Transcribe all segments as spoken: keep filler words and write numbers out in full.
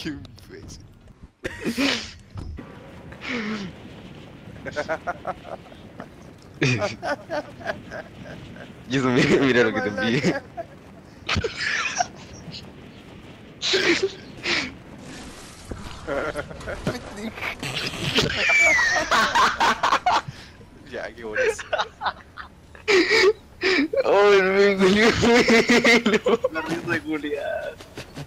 Qué imbécil. Y eso, mira, mira lo que te envié. Ya, qué bonito. Oh, el me culió. La risa de culiar.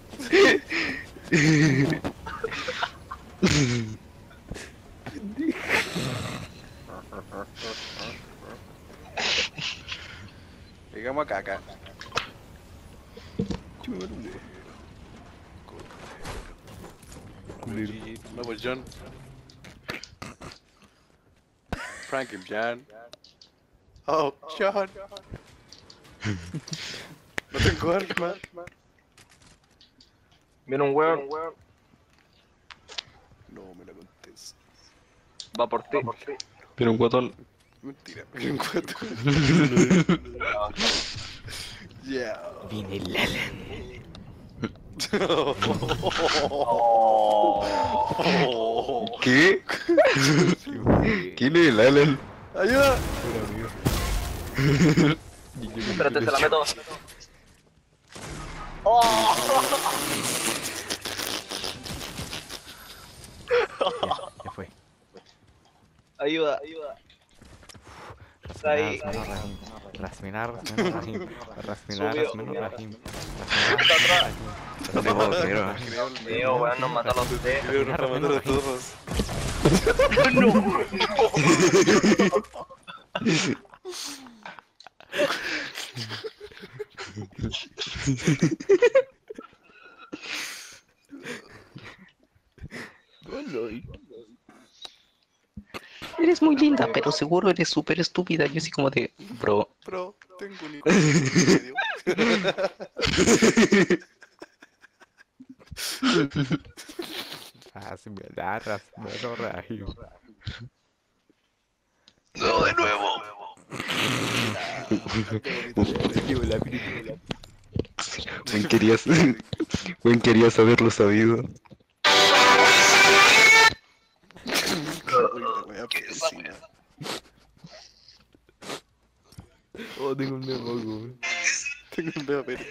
Llegamos acá, acá. No, pues John. Frank and John. Oh, John. No tengo arma. Viene un weón. No me la contés. Va por ti. Pero un guatón. Mentira, me encuentro. Yeah. Viene el Alan. Oh. ¿Qué? ¿Quién es el Alan? ¡Ayuda! Espérate, se la meto. ¡Oh! Ya, ya fue. Ayuda, ayuda. Está ahí. Rasminar, rasminar, rahim. Rasminar, Subió. rasminar, rahim. Está atrás. No te puedo creer. Mío, weón, nos mató a los tres. Creo que nos está matando a todos. Eres muy linda, pero seguro eres súper estúpida. Yo así como de, bro. Bro, tengo un hijo en medio. Ah, sí, me da rasminar, rahim. No, de nuevo. Buen querías, buen querías haberlo sabido. Oh, tengo un memo, güey. Tengo un dedo pero.